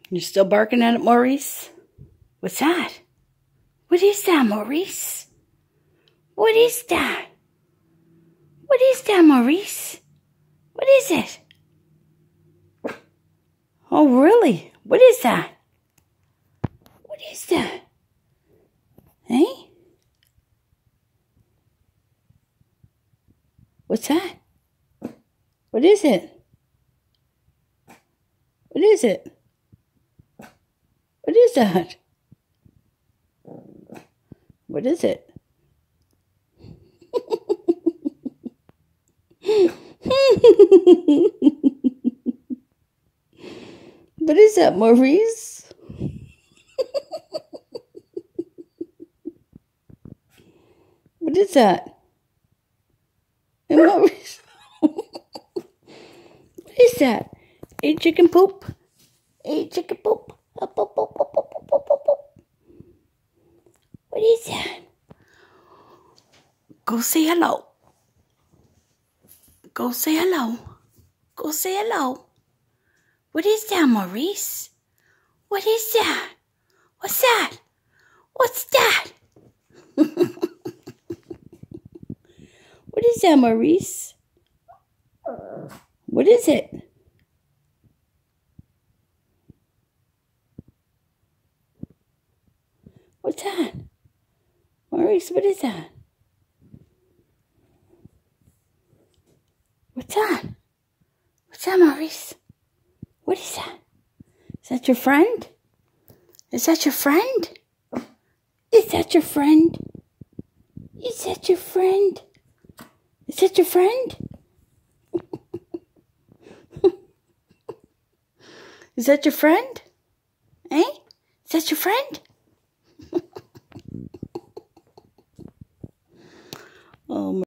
You still barking at it, Maurice? What's that? What is that, Maurice? What is that? What is that, Maurice? What is it? Oh, really? What is that? What is that? Hey? What's that? What is it? What is it? What is that? What is it? What is that, Maurice? What is that? Hey, Maurice. What is that? A chicken poop? A chicken poop? Up, up, up, up, up, up, up, up. What is that? Go say hello. Go say hello. Go say hello. What is that, Maurice? What is that? What's that? What's that? What is that, Maurice? What is it? What's that? Maurice, what is that? What's that? What's that, Maurice? What is that? Is that your friend? Is that your friend? Is that your friend? Is that your friend? Is that your friend? Is that your friend? Eh? Is that your friend? Oh, my.